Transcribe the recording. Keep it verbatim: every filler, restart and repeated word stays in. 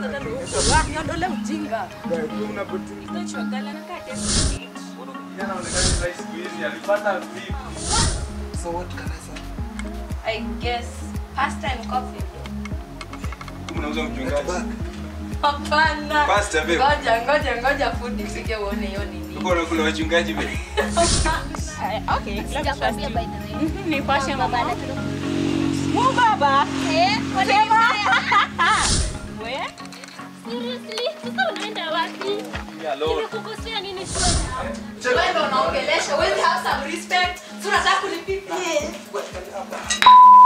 hata ndio. Wapi ondole ujinga. Itachoka na kate. Kijana anaonekana nice squeeze alipata vipi? So what can I say? I guess past time coffee. Unauza mchungaji. Hapana. Pasta babe. Ngoja ngoja ngoja food ifike uone hiyo nini. Uko na kuna wachungaji babe. Okay, let me By the way. ni passion Baba mama. na Mu baba. Eh, whatever. Wewe? Seriously? Sasa unaenda wapi? Hello. Nimekukosea nini shwari? Wewe ndo unaongelesha, wewe have some respect. Tunataka kulipipa.